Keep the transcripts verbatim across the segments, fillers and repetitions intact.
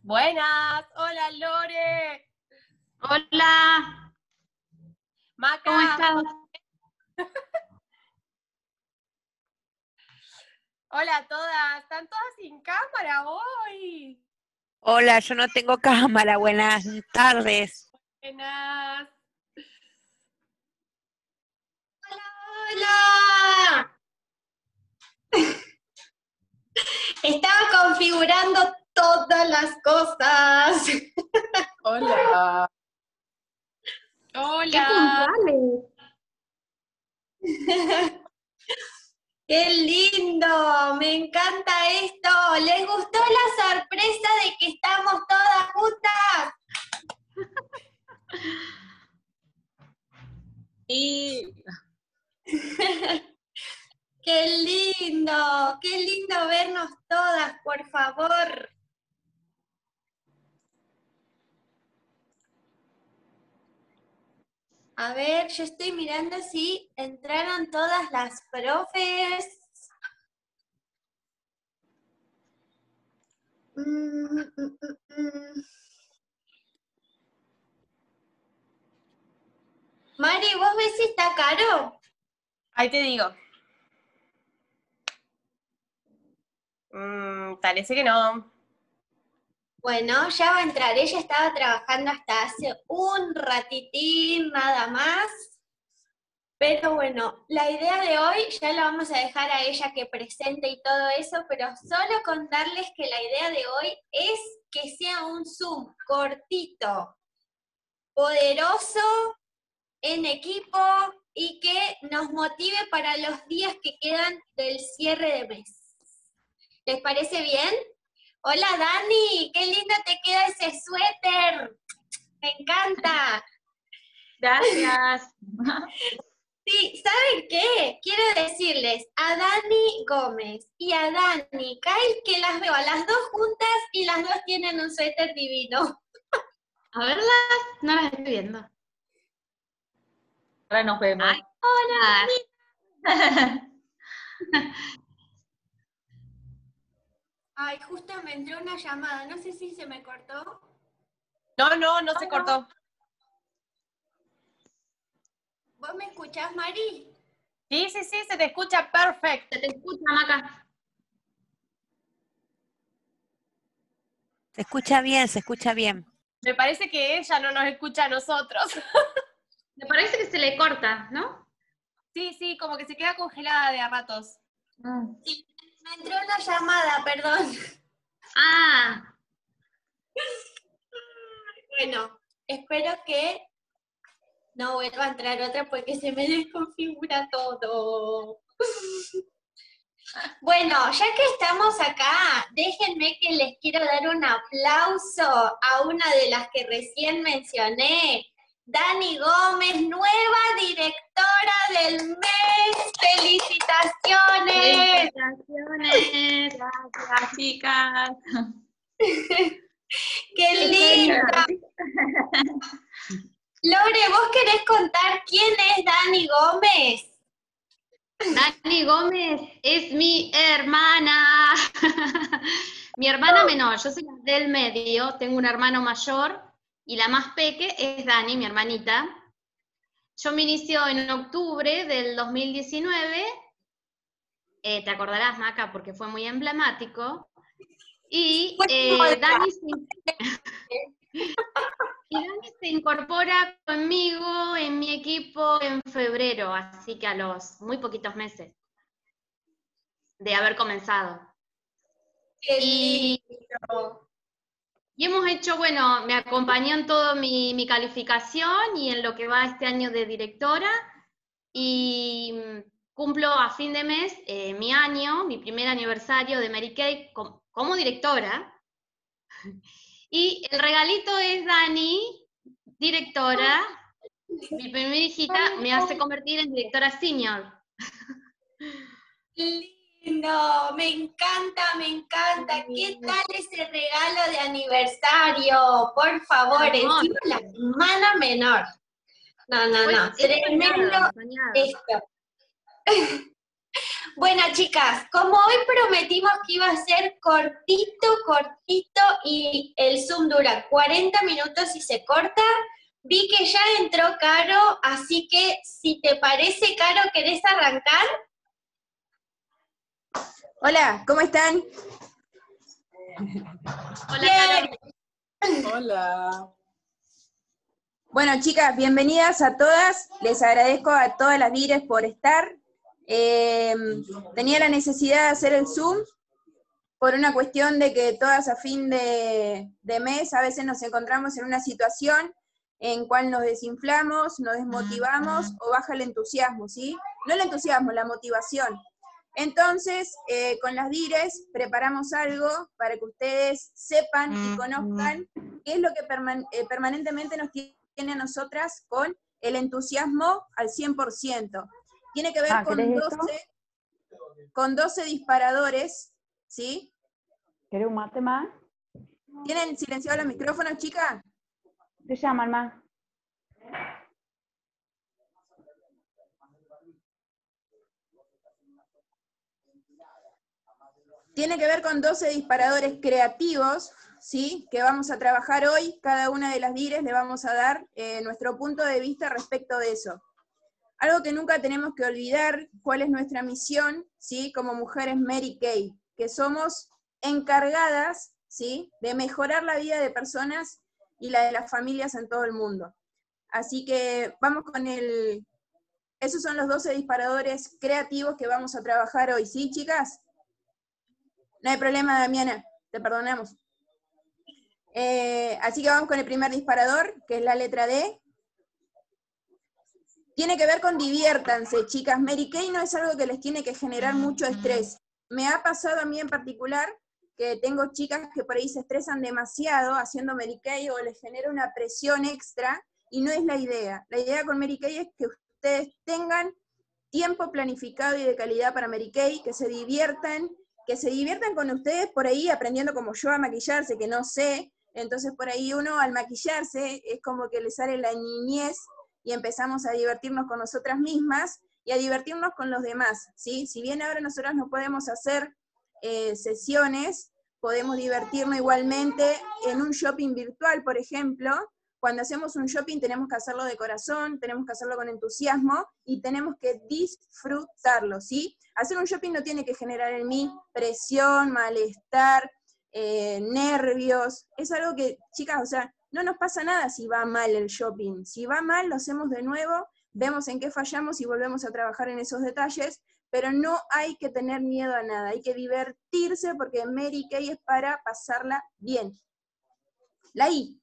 Buenas, hola Lore. Hola, Maca, ¿cómo estás? hola a todas, están todas sin cámara hoy. Hola, yo no tengo cámara, buenas tardes. Buenas. ¡Hola! Estaba configurando todas las cosas. Hola. ¡Qué Hola. puntuales! ¡Qué lindo! Me encanta esto. ¿Les gustó la sorpresa de que estamos todas juntas? Y ¡Qué lindo! ¡Qué lindo vernos todas, por favor! A ver, yo estoy mirando si entraron todas las profes. Mm, mm, mm, mm. Mari, ¿vos ves si está caro? Ahí te digo. Mm, parece que no. Bueno, ya va a entrar. Ella estaba trabajando hasta hace un ratitín nada más. Pero bueno, la idea de hoy ya la vamos a dejar a ella que presente y todo eso, pero solo contarles que la idea de hoy es que sea un Zoom cortito, poderoso, en equipo y que nos motive para los días que quedan del cierre de mes. ¿Les parece bien? Hola Dani, qué lindo te queda ese suéter. Me encanta. gracias. Sí, ¿saben qué? Quiero decirles a Dani Gómez y a Dani Kyle que las veo a las dos juntas y las dos tienen un suéter divino. A verlas, no las estoy viendo. Ahora nos vemos. Ay, hola. Ay, justo me entró una llamada, no sé si se me cortó. No, no, no se cortó. ¿Vos me escuchás, Mari? Sí, sí, sí, se te escucha perfecto. Se te escucha, Maca. Se escucha bien, se escucha bien. Me parece que ella no nos escucha a nosotros. Me parece que se le corta, ¿no? Sí, sí, como que se queda congelada de a ratos. Mm. Sí, me entró una llamada, perdón. Ah, Bueno, espero que no vuelva a entrar otra porque se me desconfigura todo. Bueno, ya que estamos acá, déjenme que les quiero dar un aplauso a una de las que recién mencioné, Dani Gómez, nueva directora del mes. ¡Felicitaciones! felicitaciones. Gracias, chicas. ¡Qué linda! Lore, ¿vos querés contar quién es Dani Gómez? Dani Gómez es mi hermana. Mi hermana menor, yo soy la del medio, tengo un hermano mayor y la más peque es Dani, mi hermanita. Yo me inicio en octubre del dos mil diecinueve, eh, te acordarás, Maca, porque fue muy emblemático. Y eh, Dani, se... y Dani se incorpora conmigo en mi equipo en febrero, así que a los muy poquitos meses de haber comenzado. ¡Qué Y, lindo! y hemos hecho, bueno, me acompañó en todo mi, mi calificación y en lo que va este año de directora, y cumplo a fin de mes eh, mi año, mi primer aniversario de Mary Kay como, como directora, y el regalito es Dani, directora, mi primera hijita me hace convertir en directora senior. Lindo, me encanta, me encanta. ¿Qué tal ese regalo de aniversario? Por favor, encima la hermana menor. No, no, Pues no, es tremendo soñado, soñado. esto. Bueno, chicas, como hoy prometimos que iba a ser cortito, cortito, y el Zoom dura cuarenta minutos y se corta, vi que ya entró Caro, así que si te parece, Caro, ¿querés arrancar? Hola, ¿cómo están? Hola, Caro. Hola. Bueno, chicas, bienvenidas a todas. Les agradezco a todas las Vires por estar. Eh, tenía la necesidad de hacer el Zoom por una cuestión de que todas a fin de, de mes a veces nos encontramos en una situación en cual nos desinflamos, nos desmotivamos o baja el entusiasmo, ¿sí? No el entusiasmo, la motivación. Entonces, eh, con las Vires preparamos algo para que ustedes sepan y conozcan qué es lo que perman eh, permanentemente nos tiene a nosotras con el entusiasmo al cien por ciento. Tiene que ver ah, con, doce, con doce disparadores, ¿sí? ¿Querés un mate más? ¿Tienen silenciado los micrófonos, chicas? Te llaman más. Tiene que ver con doce disparadores creativos, ¿sí? Que vamos a trabajar hoy. Cada una de las Vires le vamos a dar eh, nuestro punto de vista respecto de eso. Algo que nunca tenemos que olvidar, cuál es nuestra misión, ¿sí? Como mujeres Mary Kay, que somos encargadas, ¿sí? De mejorar la vida de personas y la de las familias en todo el mundo. Así que vamos con el... Esos son los doce disparadores creativos que vamos a trabajar hoy, ¿sí, chicas? No hay problema, Damiana, te perdonamos. Eh, así que vamos con el primer disparador, que es la letra D. Tiene que ver con diviértanse, chicas. Mary Kay no es algo que les tiene que generar mucho estrés. Me ha pasado a mí en particular que tengo chicas que por ahí se estresan demasiado haciendo Mary Kay o les genera una presión extra, y no es la idea. La idea con Mary Kay es que ustedes tengan tiempo planificado y de calidad para Mary Kay, que se diviertan, que se diviertan con ustedes por ahí aprendiendo como yo a maquillarse, que no sé. Entonces por ahí uno al maquillarse es como que le sale la niñez y empezamos a divertirnos con nosotras mismas y a divertirnos con los demás, ¿sí? Si bien ahora nosotras no podemos hacer eh, sesiones, podemos divertirnos igualmente en un shopping virtual, por ejemplo. Cuando hacemos un shopping tenemos que hacerlo de corazón, tenemos que hacerlo con entusiasmo y tenemos que disfrutarlo, ¿sí? Hacer un shopping no tiene que generar en mí presión, malestar, eh, nervios. Es algo que, chicas, o sea, no nos pasa nada si va mal el shopping. Si va mal, lo hacemos de nuevo, vemos en qué fallamos y volvemos a trabajar en esos detalles, pero no hay que tener miedo a nada, hay que divertirse porque Mary Kay es para pasarla bien. La I.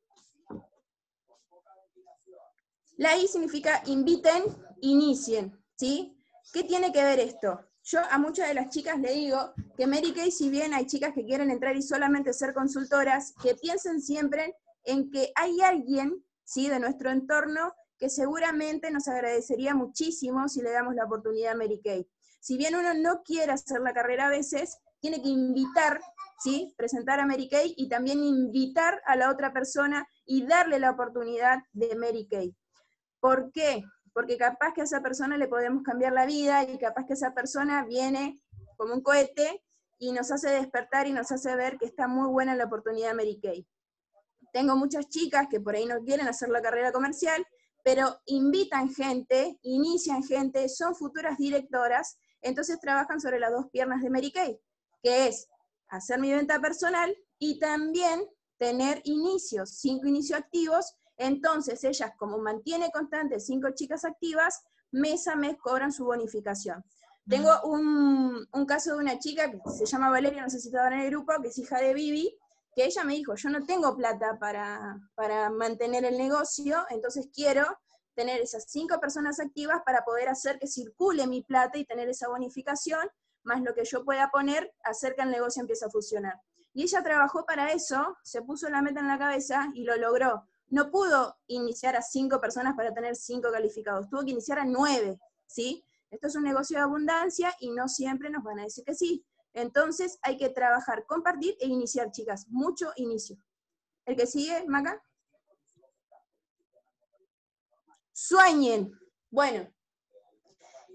La I significa inviten, inicien, ¿sí? ¿Qué tiene que ver esto? Yo a muchas de las chicas le digo que Mary Kay, si bien hay chicas que quieren entrar y solamente ser consultoras, que piensen siempre en que hay alguien, ¿sí? De nuestro entorno que seguramente nos agradecería muchísimo si le damos la oportunidad a Mary Kay. Si bien uno no quiere hacer la carrera a veces, tiene que invitar, ¿sí? Presentar a Mary Kay y también invitar a la otra persona y darle la oportunidad de Mary Kay. ¿Por qué? Porque capaz que a esa persona le podemos cambiar la vida y capaz que esa persona viene como un cohete y nos hace despertar y nos hace ver que está muy buena la oportunidad Mary Kay. Tengo muchas chicas que por ahí no quieren hacer la carrera comercial, pero invitan gente, inician gente, son futuras directoras, entonces trabajan sobre las dos piernas de Mary Kay, que es hacer mi venta personal y también tener inicios, cinco inicios activos. Entonces ellas, como mantiene constante cinco chicas activas, mes a mes cobran su bonificación. Tengo un, un caso de una chica que se llama Valeria, no sé si estaba en el grupo, que es hija de Vivi, que ella me dijo, yo no tengo plata para, para mantener el negocio, entonces quiero tener esas cinco personas activas para poder hacer que circule mi plata y tener esa bonificación, más lo que yo pueda poner, hacer que el negocio empiece a funcionar. Y ella trabajó para eso, se puso la meta en la cabeza y lo logró. No pudo iniciar a cinco personas para tener cinco calificados, tuvo que iniciar a nueve, ¿sí? Esto es un negocio de abundancia y no siempre nos van a decir que sí. Entonces hay que trabajar, compartir e iniciar, chicas. Mucho inicio. ¿El que sigue, Maca? Sueñen. Bueno,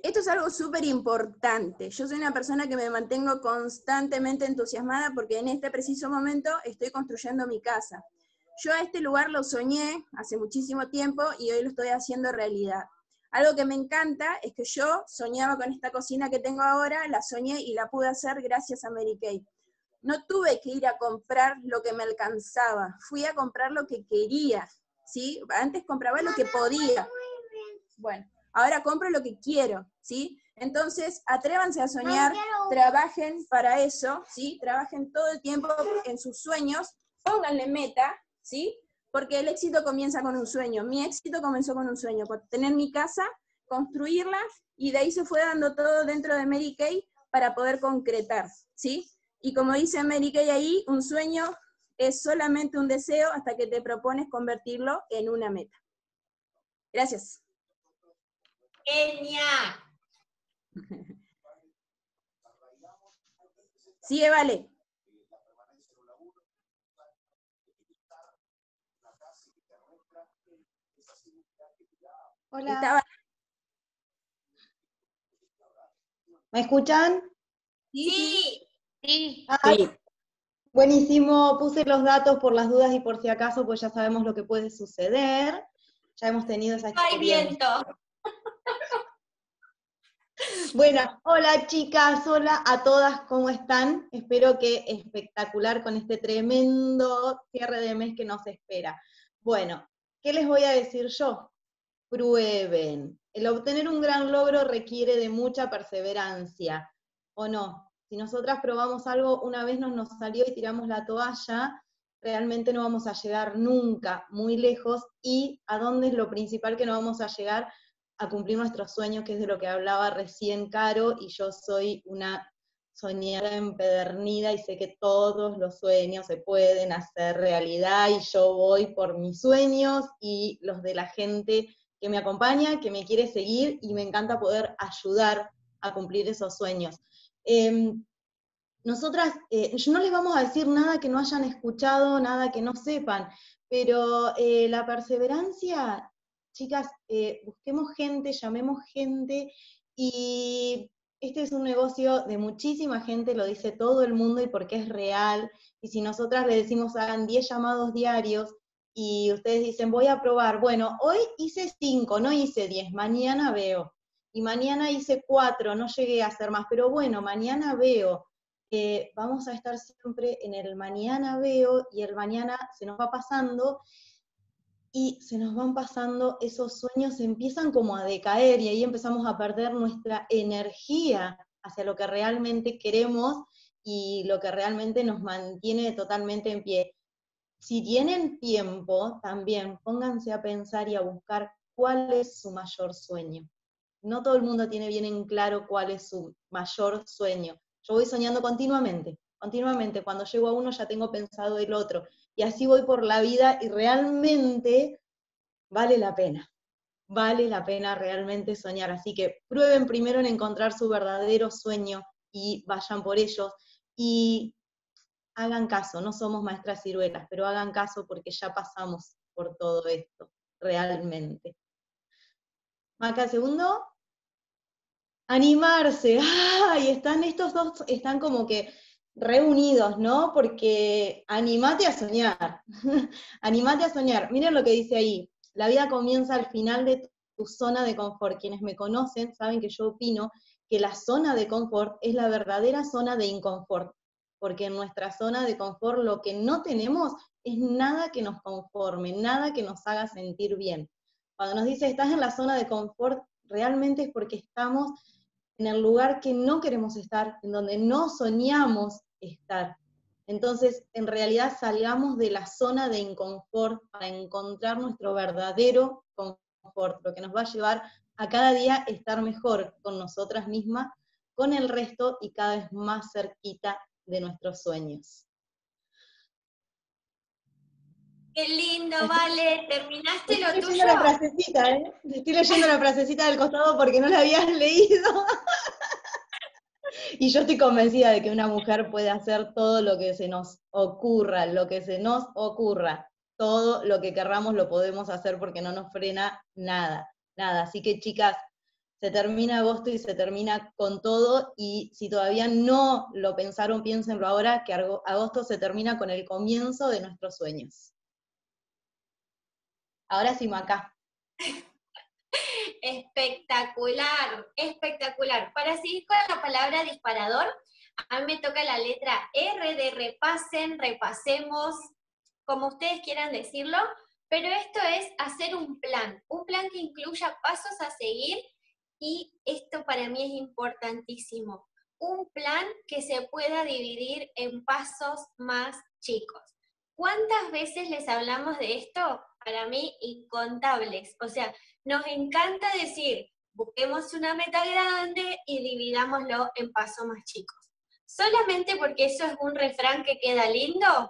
Esto es algo súper importante. Yo soy una persona que me mantengo constantemente entusiasmada porque en este preciso momento estoy construyendo mi casa. Yo a este lugar lo soñé hace muchísimo tiempo y hoy lo estoy haciendo realidad. Algo que me encanta es que yo soñaba con esta cocina que tengo ahora, la soñé y la pude hacer gracias a Mary Kay. No tuve que ir a comprar lo que me alcanzaba, fui a comprar lo que quería, ¿sí? Antes compraba lo que podía. Bueno, ahora compro lo que quiero, ¿sí? Entonces, atrévanse a soñar, trabajen para eso, ¿sí? Trabajen todo el tiempo en sus sueños, pónganle meta, ¿sí? Porque el éxito comienza con un sueño. Mi éxito comenzó con un sueño, con tener mi casa, construirla, y de ahí se fue dando todo dentro de Mary Kay para poder concretar, ¿sí? Y como dice Mary Kay ahí, un sueño es solamente un deseo hasta que te propones convertirlo en una meta. Gracias. Genial. Sigue, Vale. Hola. Estaba... ¿Me escuchan? Sí. Sí. Ay, Sí. buenísimo, puse los datos por las dudas y por si acaso, pues ya sabemos lo que puede suceder. Ya hemos tenido esa No hay experiencia. viento. Bueno, hola chicas, hola a todas, ¿cómo están? Espero que espectacular con este tremendo cierre de mes que nos espera. Bueno, ¿qué les voy a decir yo? Prueben. El obtener un gran logro requiere de mucha perseverancia, ¿o no? Si nosotras probamos algo, una vez nos, nos salió y tiramos la toalla, realmente no vamos a llegar nunca muy lejos, y ¿a dónde es lo principal que no vamos a llegar? A cumplir nuestros sueños, que es de lo que hablaba recién Caro, y yo soy una soñadora empedernida y sé que todos los sueños se pueden hacer realidad, y yo voy por mis sueños y los de la gente que me acompaña, que me quiere seguir, y me encanta poder ayudar a cumplir esos sueños. Eh, nosotras, eh, no les vamos a decir nada que no hayan escuchado, nada que no sepan, pero eh, la perseverancia, chicas, eh, busquemos gente, llamemos gente, y este es un negocio de muchísima gente, lo dice todo el mundo y porque es real, y si nosotras le decimos hagan diez llamados diarios, y ustedes dicen voy a probar, bueno, hoy hice cinco, no hice diez, mañana veo, y mañana hice cuatro, no llegué a hacer más, pero bueno, mañana veo. Eh, vamos a estar siempre en el mañana veo, y el mañana se nos va pasando, y se nos van pasando esos sueños, empiezan como a decaer, y ahí empezamos a perder nuestra energía hacia lo que realmente queremos, y lo que realmente nos mantiene totalmente en pie. Si tienen tiempo, también pónganse a pensar y a buscar cuál es su mayor sueño. No todo el mundo tiene bien en claro cuál es su mayor sueño. Yo voy soñando continuamente, continuamente. Cuando llego a uno ya tengo pensado el otro. Y así voy por la vida, y realmente vale la pena. Vale la pena realmente soñar. Así que prueben primero en encontrar su verdadero sueño y vayan por ellos. Y hagan caso, no somos maestras ciruelas, pero hagan caso porque ya pasamos por todo esto, realmente. Maca, segundo. Animarse, ¡ay! Están estos dos, están como que reunidos, ¿no? Porque animate a soñar, animate a soñar. Miren lo que dice ahí, la vida comienza al final de tu zona de confort. Quienes me conocen saben que yo opino que la zona de confort es la verdadera zona de inconfort, porque en nuestra zona de confort lo que no tenemos es nada que nos conforme, nada que nos haga sentir bien. Cuando nos dice estás en la zona de confort, realmente es porque estamos en el lugar que no queremos estar, en donde no soñamos estar. Entonces, en realidad salgamos de la zona de inconfort para encontrar nuestro verdadero confort, lo que nos va a llevar a cada día estar mejor con nosotras mismas, con el resto y cada vez más cerquita de nuestros sueños. Qué lindo, Vale, terminaste lo Estoy tuyo. leyendo la frasecita, ¿eh? Estoy leyendo la frasecita del costado porque no la habías leído. Y yo estoy convencida de que una mujer puede hacer todo lo que se nos ocurra, lo que se nos ocurra. Todo lo que querramos lo podemos hacer porque no nos frena nada, nada. Así que chicas, se termina agosto y se termina con todo, y si todavía no lo pensaron, piénsenlo ahora, que agosto se termina con el comienzo de nuestros sueños. Ahora sí, Maca. Espectacular, espectacular. Para seguir con la palabra disparador, a mí me toca la letra R de repasen, repasemos, como ustedes quieran decirlo, pero esto es hacer un plan, un plan que incluya pasos a seguir, y esto para mí es importantísimo, un plan que se pueda dividir en pasos más chicos. ¿Cuántas veces les hablamos de esto? Para mí, incontables. O sea, nos encanta decir, busquemos una meta grande y dividámoslo en pasos más chicos. ¿Solamente porque eso es un refrán que queda lindo?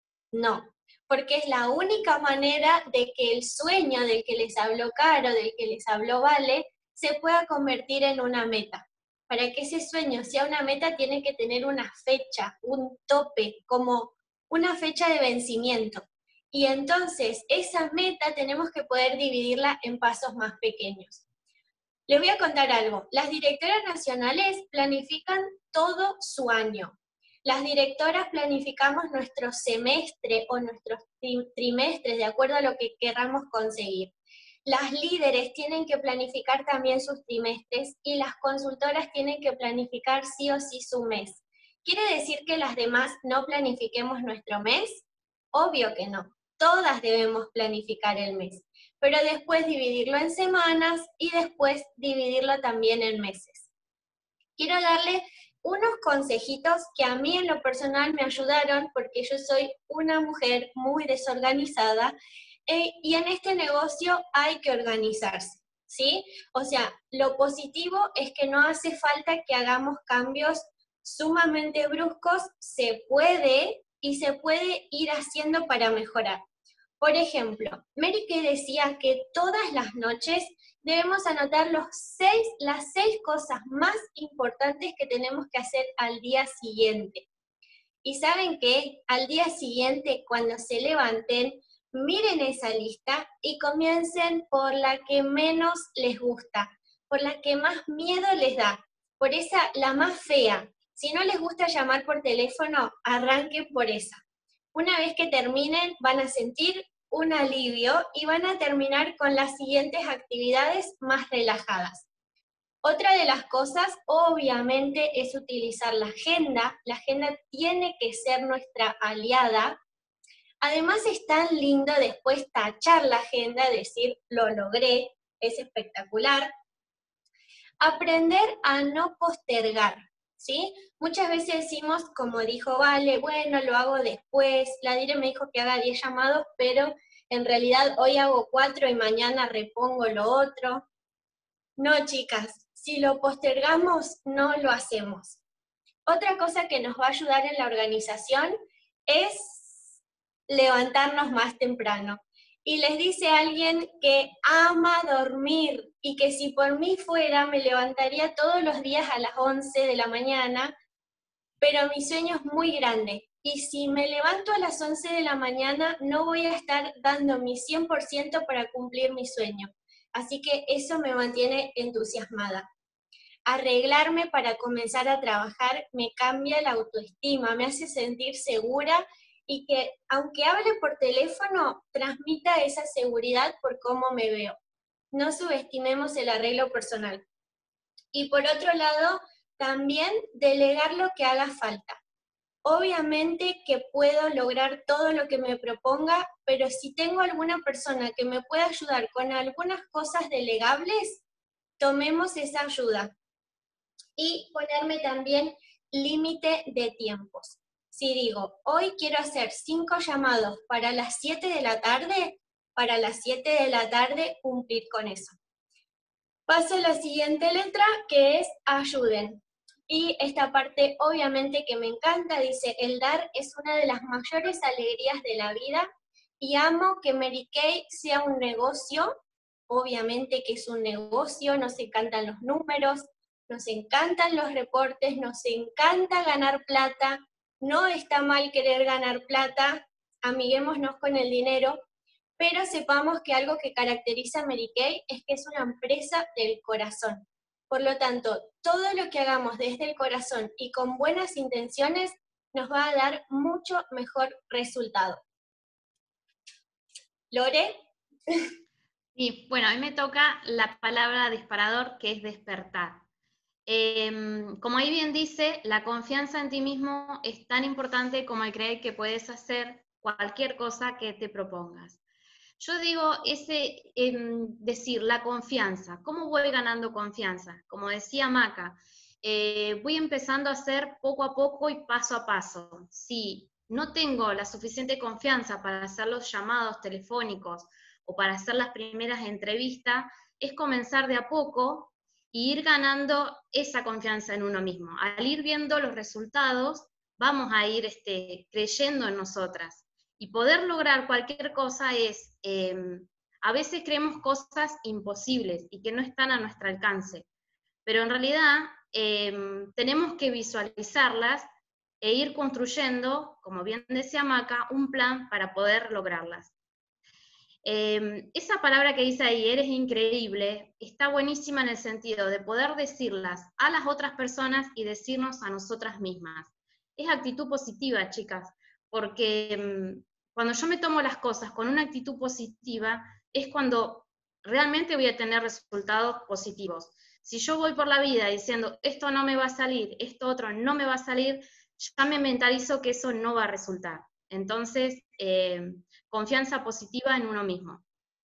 No, porque es la única manera de que el sueño del que les habló Caro, del que les habló Vale, se pueda convertir en una meta. Para que ese sueño sea una meta tiene que tener una fecha, un tope, como una fecha de vencimiento. Y entonces esa meta tenemos que poder dividirla en pasos más pequeños. Les voy a contar algo. Las directoras nacionales planifican todo su año. Las directoras planificamos nuestro semestre o nuestros trimestres de acuerdo a lo que queramos conseguir. Las líderes tienen que planificar también sus trimestres y las consultoras tienen que planificar sí o sí su mes. ¿Quiere decir que las demás no planifiquemos nuestro mes? Obvio que no. Todas debemos planificar el mes, pero después dividirlo en semanas y después dividirlo también en meses. Quiero darle unos consejitos que a mí en lo personal me ayudaron porque yo soy una mujer muy desorganizada eh, y en este negocio hay que organizarse, ¿sí? O sea, lo positivo es que no hace falta que hagamos cambios sumamente bruscos, se puede y se puede ir haciendo para mejorar. Por ejemplo, Mary Kay decía que todas las noches debemos anotar los seis, las seis cosas más importantes que tenemos que hacer al día siguiente. Y ¿saben qué? Al día siguiente, cuando se levanten, miren esa lista y comiencen por la que menos les gusta, por la que más miedo les da, por esa, la más fea. Si no les gusta llamar por teléfono, arranquen por esa. Una vez que terminen, van a sentir un alivio y van a terminar con las siguientes actividades más relajadas. Otra de las cosas, obviamente, es utilizar la agenda. La agenda tiene que ser nuestra aliada. Además, es tan lindo después tachar la agenda, decir, lo logré, es espectacular. Aprender a no postergar, ¿sí? Muchas veces decimos, como dijo Vale, bueno, lo hago después, la Dire me dijo que haga diez llamados, pero en realidad hoy hago cuatro y mañana repongo lo otro. No, chicas, si lo postergamos, no lo hacemos. Otra cosa que nos va a ayudar en la organización es levantarnos más temprano. Y les dice alguien que ama dormir y que si por mí fuera me levantaría todos los días a las once de la mañana, pero mi sueño es muy grande. Y si me levanto a las once de la mañana, no voy a estar dando mi cien por ciento para cumplir mi sueño. Así que eso me mantiene entusiasmada. Arreglarme para comenzar a trabajar me cambia la autoestima, me hace sentir segura y que, aunque hable por teléfono, transmita esa seguridad por cómo me veo. No subestimemos el arreglo personal. Y por otro lado, también delegar lo que haga falta. Obviamente que puedo lograr todo lo que me proponga, pero si tengo alguna persona que me pueda ayudar con algunas cosas delegables, tomemos esa ayuda. Y ponerme también límite de tiempos. Si digo, hoy quiero hacer cinco llamados para las siete de la tarde, para las siete de la tarde cumplir con eso. Paso a la siguiente letra, que es ayuden. Y esta parte obviamente que me encanta, dice, el dar es una de las mayores alegrías de la vida y amo que Mary Kay sea un negocio, obviamente que es un negocio, nos encantan los números, nos encantan los reportes, nos encanta ganar plata, no está mal querer ganar plata, amiguémonos con el dinero, pero sepamos que algo que caracteriza a Mary Kay es que es una empresa del corazón. Por lo tanto, todo lo que hagamos desde el corazón y con buenas intenciones nos va a dar mucho mejor resultado. ¿Lore? Sí, bueno, a mí me toca la palabra disparador, que es despertar. Eh, como ahí bien dice, la confianza en ti mismo es tan importante como el creer que puedes hacer cualquier cosa que te propongas. Yo digo, ese eh, decir, la confianza, ¿cómo voy ganando confianza? Como decía Maca, eh, voy empezando a hacer poco a poco y paso a paso. Si no tengo la suficiente confianza para hacer los llamados telefónicos o para hacer las primeras entrevistas, es comenzar de a poco y ir ganando esa confianza en uno mismo. Al ir viendo los resultados, vamos a ir este, creyendo en nosotras. Y poder lograr cualquier cosa es, eh, a veces creemos cosas imposibles y que no están a nuestro alcance, pero en realidad eh, tenemos que visualizarlas e ir construyendo, como bien decía Maca, un plan para poder lograrlas. Eh, esa palabra que dice ahí, eres increíble, está buenísima en el sentido de poder decirlas a las otras personas y decirnos a nosotras mismas. Es actitud positiva, chicas, porque mmm, cuando yo me tomo las cosas con una actitud positiva, es cuando realmente voy a tener resultados positivos. Si yo voy por la vida diciendo, esto no me va a salir, esto otro no me va a salir, ya me mentalizo que eso no va a resultar. Entonces, eh, confianza positiva en uno mismo.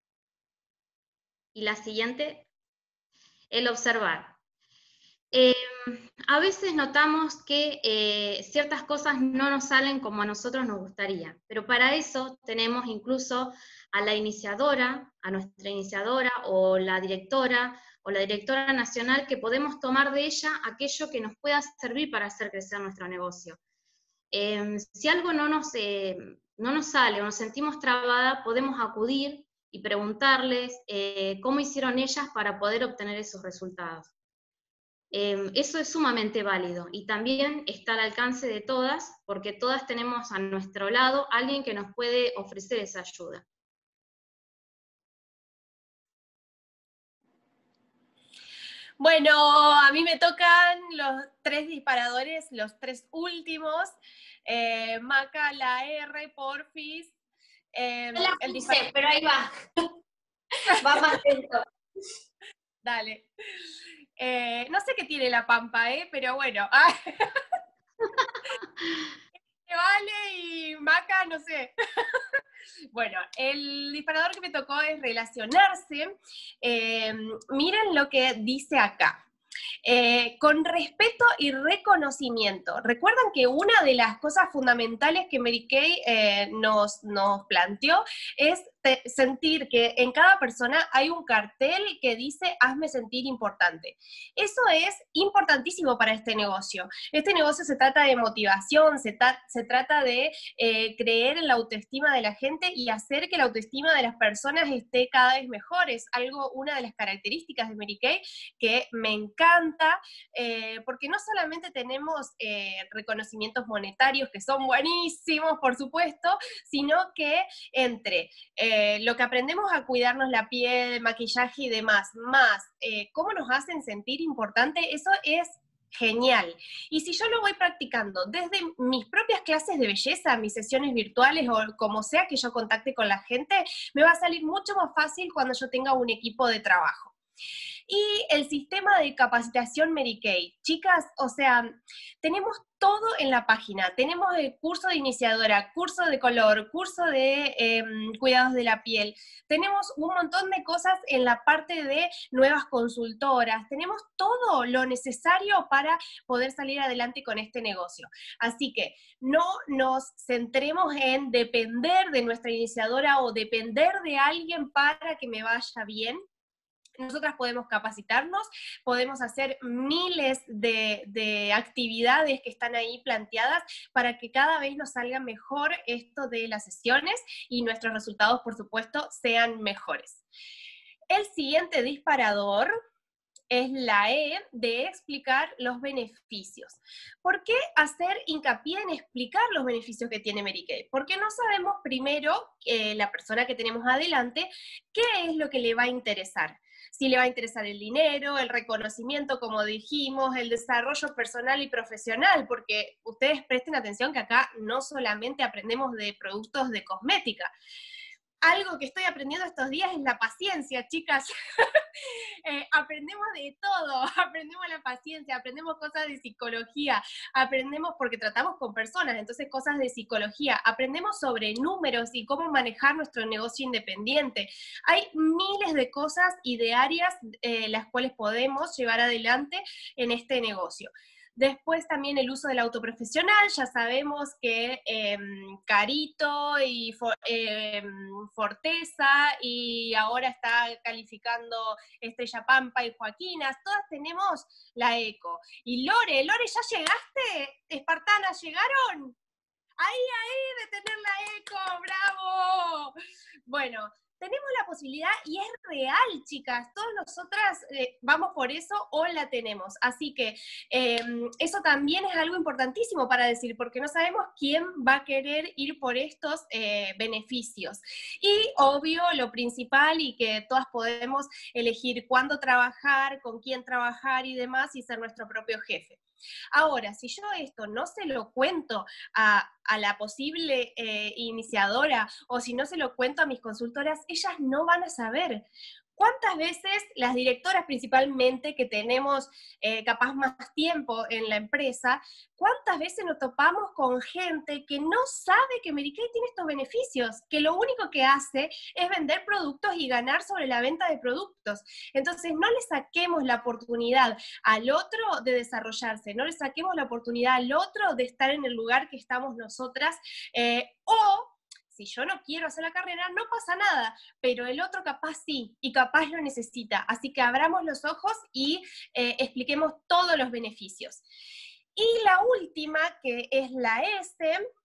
Y la siguiente, el observar. Eh, a veces notamos que eh, ciertas cosas no nos salen como a nosotros nos gustaría, pero para eso tenemos incluso a la iniciadora, a nuestra iniciadora o la directora o la directora nacional, que podemos tomar de ella aquello que nos pueda servir para hacer crecer nuestro negocio. Eh, si algo no nos, eh, no nos sale o nos sentimos trabada, podemos acudir y preguntarles eh, cómo hicieron ellas para poder obtener esos resultados. Eh, eso es sumamente válido y también está al alcance de todas, porque todas tenemos a nuestro lado alguien que nos puede ofrecer esa ayuda. Bueno, a mí me tocan los tres disparadores, los tres últimos. Eh, Maca, la R, porfis. Eh, No la el puse, dispar- pero ahí va. Va más lento. Dale. Eh, no sé qué tiene la Pampa, ¿eh? Pero bueno. Ah. Vale, y Maca, no sé. Bueno, el disparador que me tocó es relacionarse. Eh, miren lo que dice acá. Eh, con respeto y reconocimiento. Recuerdan que una de las cosas fundamentales que Mary Kay eh, nos, nos planteó es te, sentir que en cada persona hay un cartel que dice hazme sentir importante. Eso es importantísimo para este negocio. Este negocio se trata de motivación, se, se trata de eh, creer en la autoestima de la gente y hacer que la autoestima de las personas esté cada vez mejor. Es algo, una de las características de Mary Kay que me encanta, eh, porque no solamente tenemos eh, reconocimientos monetarios que son buenísimos, por supuesto, sino que entre eh, lo que aprendemos a cuidarnos la piel, maquillaje y demás, más eh, cómo nos hacen sentir importante, eso es genial. Y si yo lo voy practicando desde mis propias clases de belleza, mis sesiones virtuales o como sea que yo contacte con la gente, me va a salir mucho más fácil cuando yo tenga un equipo de trabajo. Y el sistema de capacitación Mary Kay. Chicas, o sea, tenemos todo en la página. Tenemos el curso de iniciadora, curso de color, curso de eh, cuidados de la piel. Tenemos un montón de cosas en la parte de nuevas consultoras. Tenemos todo lo necesario para poder salir adelante con este negocio. Así que no nos centremos en depender de nuestra iniciadora o depender de alguien para que me vaya bien. Nosotras podemos capacitarnos, podemos hacer miles de, de actividades que están ahí planteadas para que cada vez nos salga mejor esto de las sesiones y nuestros resultados, por supuesto, sean mejores. El siguiente disparador es la E de explicar los beneficios. ¿Por qué hacer hincapié en explicar los beneficios que tiene Mary Kay? Porque no sabemos primero, eh, la persona que tenemos adelante, qué es lo que le va a interesar. si le va a interesar el dinero, el reconocimiento, como dijimos, el desarrollo personal y profesional, porque ustedes presten atención que acá no solamente aprendemos de productos de cosmética. Algo que estoy aprendiendo estos días es la paciencia, chicas. eh, aprendemos de todo, aprendemos la paciencia, aprendemos cosas de psicología, aprendemos porque tratamos con personas, entonces cosas de psicología, aprendemos sobre números y cómo manejar nuestro negocio independiente. Hay miles de cosas y de áreas eh, las cuales podemos llevar adelante en este negocio. Después también el uso del autoprofesional, ya sabemos que eh, Carito y For, eh, Forteza, y ahora está calificando Estrella Pampa y Joaquinas, todas tenemos la eco. Y Lore, Lore, ¿ya llegaste? ¿Espartanas llegaron? Ahí, ahí, de tener la eco, ¡bravo! Bueno, tenemos la posibilidad y es real, chicas. Todas nosotras eh, vamos por eso o la tenemos. Así que eh, eso también es algo importantísimo para decir, porque no sabemos quién va a querer ir por estos eh, beneficios. Y obvio, lo principal y que todas podemos elegir cuándo trabajar, con quién trabajar y demás, y ser nuestro propio jefe. Ahora, si yo esto no se lo cuento a, a la posible eh, iniciadora, o si no se lo cuento a mis consultoras, ellas no van a saber. ¿Cuántas veces las directoras principalmente, que tenemos eh, capaz más tiempo en la empresa, cuántas veces nos topamos con gente que no sabe que Mary Kay tiene estos beneficios, que lo único que hace es vender productos y ganar sobre la venta de productos? Entonces no le saquemos la oportunidad al otro de desarrollarse, no le saquemos la oportunidad al otro de estar en el lugar que estamos nosotras, eh, o si yo no quiero hacer la carrera, no pasa nada, pero el otro capaz sí, y capaz lo necesita. Así que abramos los ojos y eh, expliquemos todos los beneficios. Y la última, que es la S,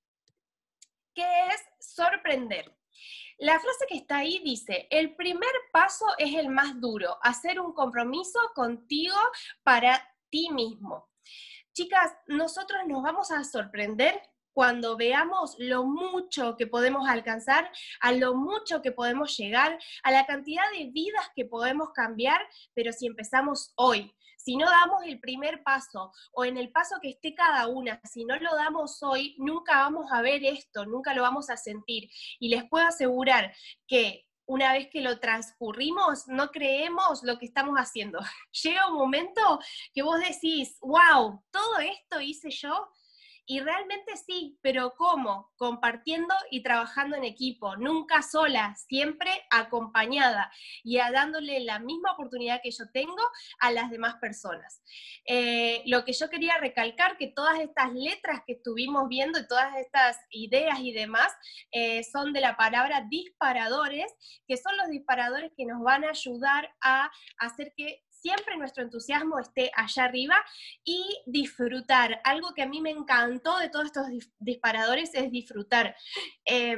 que es sorprender. La frase que está ahí dice, el primer paso es el más duro, hacer un compromiso contigo para ti mismo. Chicas, nosotros nos vamos a sorprender cuando veamos lo mucho que podemos alcanzar, a lo mucho que podemos llegar, a la cantidad de vidas que podemos cambiar, pero si empezamos hoy, si no damos el primer paso, o en el paso que esté cada una, si no lo damos hoy, nunca vamos a ver esto, nunca lo vamos a sentir. Y les puedo asegurar que una vez que lo transcurrimos, no creemos lo que estamos haciendo. Llega un momento que vos decís, wow, todo esto hice yo. Y realmente sí, pero ¿cómo? Compartiendo y trabajando en equipo, nunca sola, siempre acompañada y a dándole la misma oportunidad que yo tengo a las demás personas. Eh, lo que yo quería recalcar, que todas estas letras que estuvimos viendo y todas estas ideas y demás, eh, son de la palabra disparadores, que son los disparadores que nos van a ayudar a hacer que siempre nuestro entusiasmo esté allá arriba y disfrutar. Algo que a mí me encantó de todos estos disparadores es disfrutar. Eh,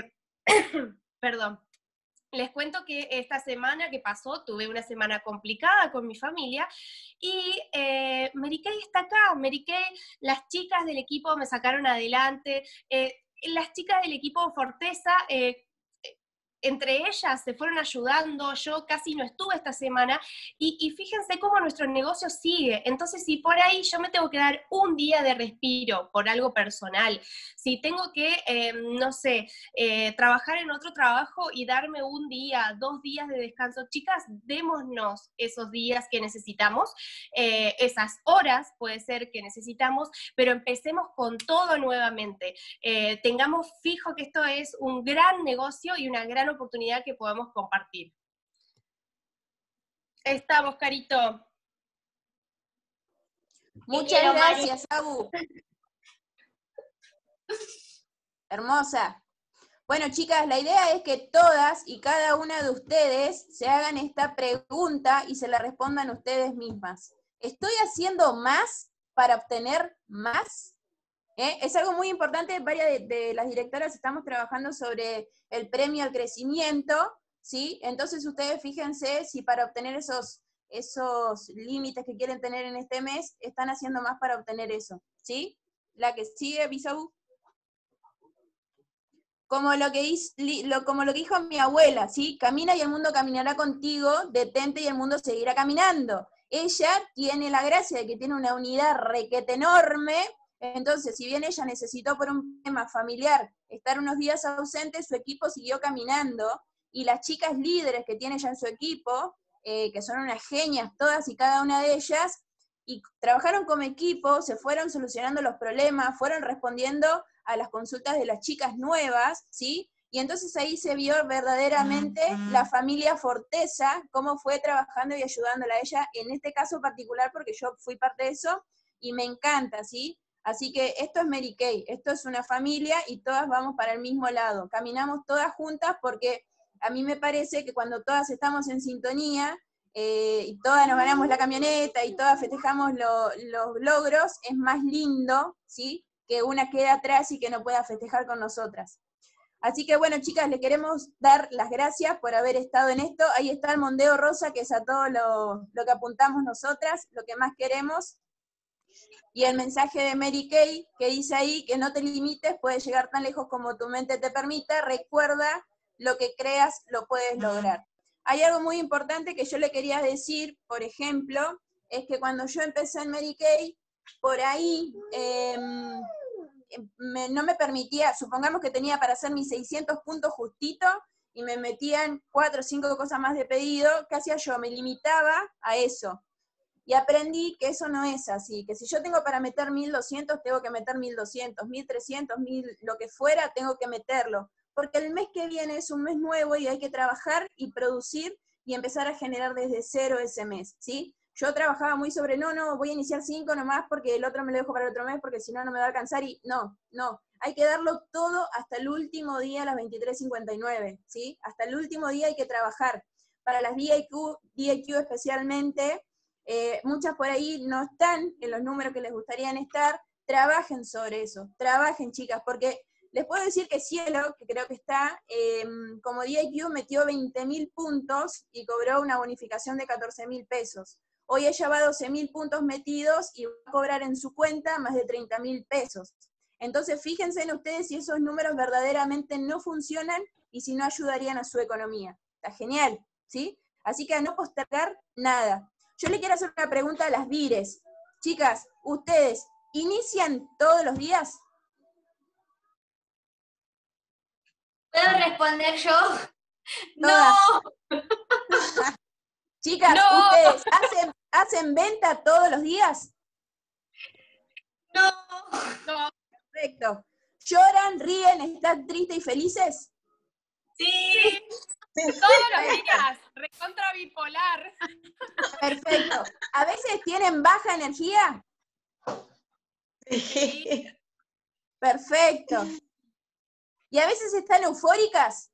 perdón. Les cuento que esta semana que pasó, tuve una semana complicada con mi familia, y eh, Mary Kay está acá. Mary Kay, las chicas del equipo me sacaron adelante, eh, las chicas del equipo Forteza, eh, entre ellas se fueron ayudando, yo casi no estuve esta semana, y, y fíjense cómo nuestro negocio sigue. Entonces, si por ahí yo me tengo que dar un día de respiro por algo personal, si tengo que, eh, no sé, eh, trabajar en otro trabajo y darme un día, dos días de descanso, chicas, démonos esos días que necesitamos, eh, esas horas puede ser que necesitamos, pero empecemos con todo nuevamente. Eh, tengamos fijo que esto es un gran negocio y una gran oportunidad que podamos compartir. Estamos, Carito. Muchas gracias, Abu. Hermosa. Bueno, chicas, la idea es que todas y cada una de ustedes se hagan esta pregunta y se la respondan ustedes mismas. ¿Estoy haciendo más para obtener más? ¿Eh? Es algo muy importante. Varias de, de las directoras estamos trabajando sobre el premio al crecimiento, ¿sí? Entonces ustedes fíjense si para obtener esos, esos límites que quieren tener en este mes, están haciendo más para obtener eso, ¿sí? La que sigue, Bisau. como lo que, hizo, lo, como lo que dijo mi abuela, ¿sí? Camina y el mundo caminará contigo, detente y el mundo seguirá caminando. Ella tiene la gracia de que tiene una unidad requete enorme, entonces si bien ella necesitó por un tema familiar estar unos días ausente, su equipo siguió caminando, y las chicas líderes que tiene ella en su equipo, eh, que son unas genias todas y cada una de ellas, y trabajaron como equipo, se fueron solucionando los problemas, fueron respondiendo a las consultas de las chicas nuevas, ¿sí? Y entonces ahí se vio verdaderamente la familia Forteza, cómo fue trabajando y ayudándola a ella, en este caso particular, porque yo fui parte de eso, y me encanta, ¿sí? Así que esto es Mary Kay, esto es una familia, y todas vamos para el mismo lado, caminamos todas juntas, porque a mí me parece que cuando todas estamos en sintonía, eh, y todas nos ganamos la camioneta, y todas festejamos lo, los logros, es más lindo, ¿sí?, que una quede atrás y que no pueda festejar con nosotras. Así que bueno, chicas, le queremos dar las gracias por haber estado en esto. Ahí está el mondeo rosa, que es a todo lo, lo que apuntamos nosotras, lo que más queremos. Y el mensaje de Mary Kay, que dice ahí, que no te limites, puedes llegar tan lejos como tu mente te permita. Recuerda, lo que creas, lo puedes lograr. Hay algo muy importante que yo le quería decir, por ejemplo, es que cuando yo empecé en Mary Kay, por ahí... Eh, Me, no me permitía, supongamos que tenía para hacer mis seiscientos puntos justito, y me metían cuatro o cinco cosas más de pedido, ¿qué hacía yo? Me limitaba a eso. Y aprendí que eso no es así, que si yo tengo para meter mil doscientos, tengo que meter mil doscientos, mil trescientos, mil, lo que fuera, tengo que meterlo. Porque el mes que viene es un mes nuevo y hay que trabajar y producir y empezar a generar desde cero ese mes, ¿sí? Yo trabajaba muy sobre, no, no, voy a iniciar cinco nomás porque el otro me lo dejo para el otro mes, porque si no, no me va a alcanzar, y no, no. Hay que darlo todo hasta el último día a las veintitrés cincuenta y nueve, ¿sí? Hasta el último día hay que trabajar. Para las D I Q, D I Q especialmente, eh, muchas por ahí no están en los números que les gustaría estar, trabajen sobre eso, trabajen, chicas, porque les puedo decir que Cielo, que creo que está, eh, como D I Q metió veinte mil puntos y cobró una bonificación de catorce mil pesos. Hoy ella va a doce mil puntos metidos y va a cobrar en su cuenta más de treinta mil pesos. Entonces fíjense en ustedes si esos números verdaderamente no funcionan y si no ayudarían a su economía. Está genial, ¿sí? Así que a no postergar nada. Yo le quiero hacer una pregunta a las Dires. Chicas, ¿ustedes inician todos los días? ¿Puedo responder yo? Todas. ¡No! Chicas, No. ¿ustedes hacen, hacen venta todos los días? No. No, Perfecto. ¿Lloran, ríen, están tristes y felices? Sí. todos los días, recontra bipolar. Perfecto. ¿A veces tienen baja energía? Sí. Perfecto. ¿Y a veces están eufóricas?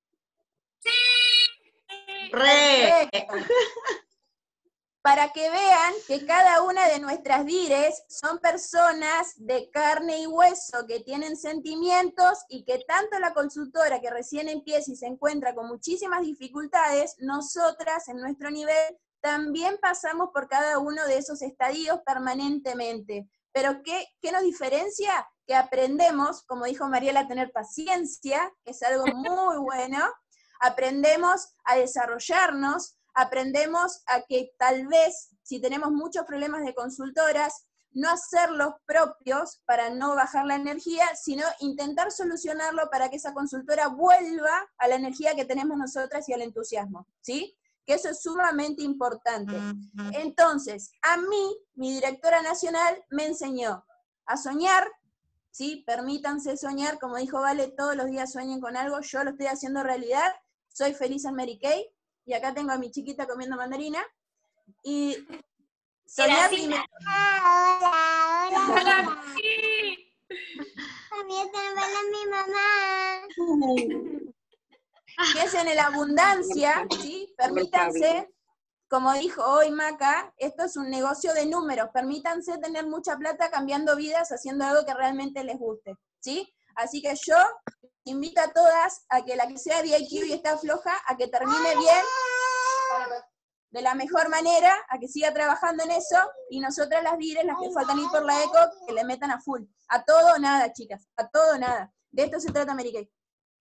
Re. Perfecto. Para que vean que cada una de nuestras Dires son personas de carne y hueso que tienen sentimientos, y que tanto la consultora que recién empieza y se encuentra con muchísimas dificultades, nosotras en nuestro nivel también pasamos por cada uno de esos estadios permanentemente. Pero ¿qué, qué nos diferencia? Que aprendemos, como dijo Mariela, a tener paciencia, que es algo muy bueno, aprendemos a desarrollarnos, aprendemos a que tal vez, si tenemos muchos problemas de consultoras, no hacerlos propios para no bajar la energía, sino intentar solucionarlo para que esa consultora vuelva a la energía que tenemos nosotras y al entusiasmo, ¿sí? Que eso es sumamente importante. Entonces, a mí, mi directora nacional me enseñó a soñar, ¿sí? Permítanse soñar, como dijo Vale, todos los días sueñen con algo, yo lo estoy haciendo realidad, soy feliz en Mary Kay, y acá tengo a mi chiquita comiendo mandarina, y soñar primero. Hola, hola, hola. Sí. También te habla mi mamá. Piensen en la abundancia, ¿sí? Permítanse, como dijo hoy Maca, esto es un negocio de números, permítanse tener mucha plata cambiando vidas, haciendo algo que realmente les guste, ¿sí? Así que yo invito a todas a que la que sea D I Q y está floja, a que termine bien, de la mejor manera, a que siga trabajando en eso, y nosotras las Dires, las que faltan ir por la eco, que le metan a full. A todo o nada, chicas, a todo o nada. De esto se trata Mary Kay.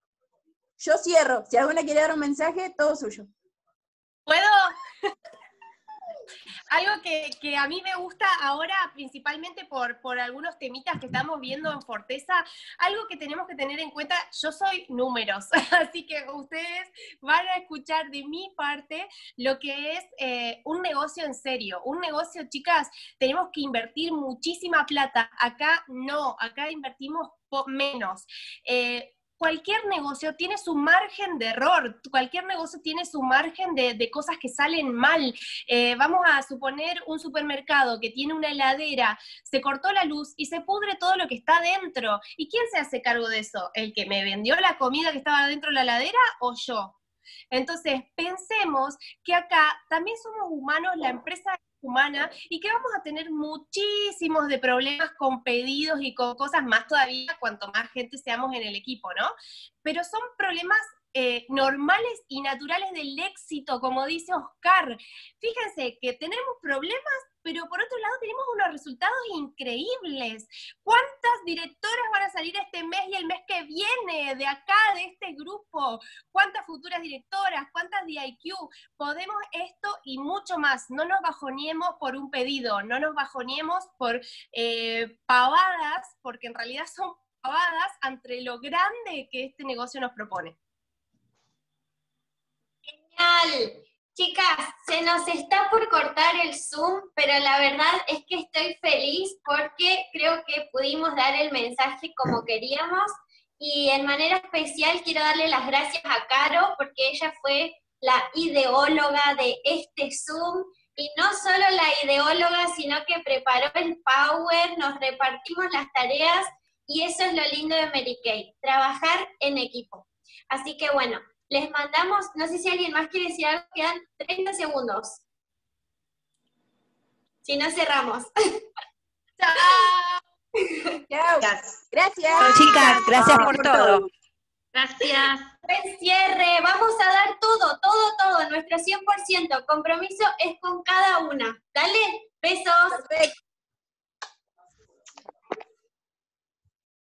Yo cierro. Si alguna quiere dar un mensaje, todo suyo. ¿Puedo? Algo que, que a mí me gusta ahora, principalmente por, por algunos temitas que estamos viendo en Forteza, algo que tenemos que tener en cuenta, yo soy números, así que ustedes van a escuchar de mi parte lo que es eh, un negocio en serio. Un negocio, chicas, tenemos que invertir muchísima plata. Acá no, acá invertimos menos. Eh, Cualquier negocio tiene su margen de error, cualquier negocio tiene su margen de, de cosas que salen mal. Eh, vamos a suponer un supermercado que tiene una heladera, se cortó la luz y se pudre todo lo que está dentro. ¿Y quién se hace cargo de eso? ¿El que me vendió la comida que estaba dentro de la heladera o yo? Entonces, pensemos que acá también somos humanos, la empresa humana, y que vamos a tener muchísimos de problemas con pedidos y con cosas más todavía, cuanto más gente seamos en el equipo, ¿no? Pero son problemas eh, normales y naturales del éxito, como dice Oscar. Fíjense que tenemos problemas, pero por otro lado tenemos unos resultados increíbles. ¿Cuántas directoras van a salir este mes y el mes que viene de acá, de este grupo? ¿Cuántas futuras directoras? ¿Cuántas D I Q? Podemos esto y mucho más. No nos bajoneemos por un pedido, no nos bajoneemos por eh, pavadas, porque en realidad son pavadas ante lo grande que este negocio nos propone. Genial. Chicas, se nos está por cortar el Zoom, pero la verdad es que estoy feliz porque creo que pudimos dar el mensaje como queríamos, y en manera especial quiero darle las gracias a Caro porque ella fue la ideóloga de este Zoom, y no solo la ideóloga, sino que preparó el Power, nos repartimos las tareas, y eso es lo lindo de Mary Kay, trabajar en equipo. Así que bueno, les mandamos, no sé si alguien más quiere decir algo, quedan treinta segundos. Si no, cerramos. ¡Chao! Chao. Gracias. Chicas, gracias por todo. Gracias. Buen cierre, vamos a dar todo, todo, todo, nuestro cien por ciento. Compromiso es con cada una. Dale, besos.